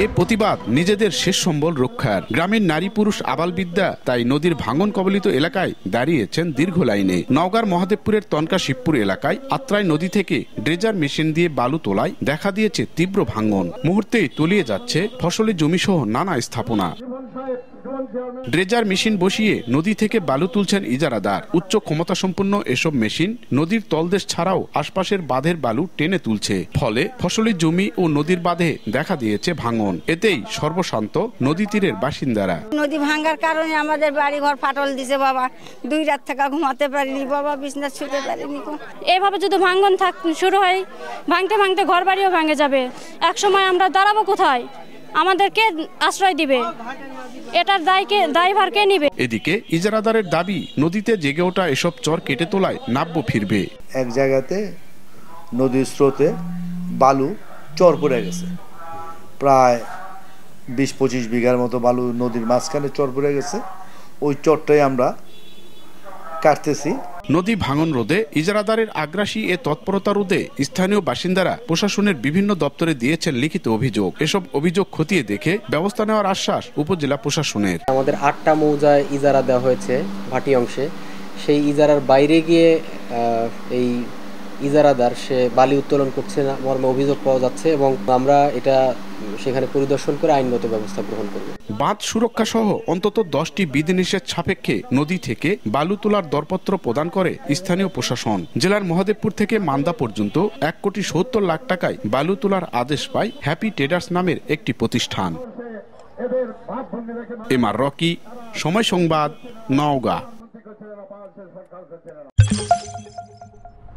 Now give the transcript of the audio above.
এ প্রতিবাদ নিজেদের শেষ সম্বল রক্ষার। গ্রামের নারী পুরুষ আবালবিদ্যা তাই নদীর ভাঙন কবলিত এলাকায় দাঁড়িয়েছেন দীর্ঘ লাইনে। নওগাঁর মহাদেবপুরের তনকা শিবপুর এলাকায় আত্রাই নদী থেকে ড্রেজার মেশিন দিয়ে বালু তোলায় দেখা দিয়েছে তীব্র ভাঙন। মুহূর্তেই তলিয়ে যাচ্ছে ফসলি জমিসহ নানা স্থাপনা। ড্রেজার মেশিন বসিয়ে নদী থেকে বালু তুলছেন ইজারাদার। উচ্চ ক্ষমতা সম্পন্ন এসব মেশিন নদীর তলদেশ ছাড়াও আশপাশের বাঁধের বালু টেনে তুলছে। ফলে ফসলি জমি ও নদীর বাঁধে দেখা দিয়েছে ভাঙন। এতেই সর্বশান্ত নদী তীরের বাসিন্দারা। নদী ভাঙার কারণে আমাদের বাড়ি ঘর ফাটল দিছে বাবা। 2 রাত থেকে ঘুমাতে পারিনি বাবা, বিছনা শুতে পারিনি। এভাবে যদি ভাঙন শুরু হয়, ভাঙতে ভাঙতে ঘর বাড়িও ভেঙে যাবে। এক সময় আমরা দাঁড়াবো কোথায়? আমাদেরকে আশ্রয় দিবে, এটার দায়ভার কে নিবে? এদিকে ইজারাদারের দাবি নদীতে জেগে ওঠা এসব চর কেটে তোলায় নাব্য ফিরবে। এক জায়গাতে নদীর স্রোতে বালু চর পড়ে গেছে, প্রায় 20-25 বিঘার মতো বালু নদীর মাঝখানে চর পড়ে গেছে। ওই চরটাই আমরা কাটতেছি। নদী ভাঙন রোধে ইজারাদারের আগ্রাসী এ তৎপরতা রোধে স্থানীয় বাসিন্দারা প্রশাসনের বিভিন্ন দপ্তরে দিয়েছেন লিখিত অভিযোগ। এসব অভিযোগ খতিয়ে দেখে ব্যবস্থা নেওয়ার আশ্বাস উপজেলা প্রশাসনের। আমাদের 8টা মৌজায় ইজারা দেওয়া হয়েছে ভাটি অংশে। সেই ইজারার বাইরে গিয়ে এই ইজারাদার সে বালি উত্তোলন করছে না মর্মে অভিযোগ পাওয়া যাচ্ছে এবং আমরা এটা সেখানে পরিদর্শন করে আইনগত ব্যবস্থা গ্রহণ করব। বাঁধ সুরক্ষা সহ অন্তত 10টি বিধিনিষেধ সাপেক্ষে নদী থেকে বালু তোলার দরপত্র প্রদান করে স্থানীয় প্রশাসন। জেলার মহাদেবপুর থেকে মান্দা পর্যন্ত 1,70,00,000 টাকায় বালু তোলার আদেশ পায় হ্যাপি ট্রেডার্স নামের একটি প্রতিষ্ঠান। এমআর রকি, সময় সংবাদ, নওগাঁ।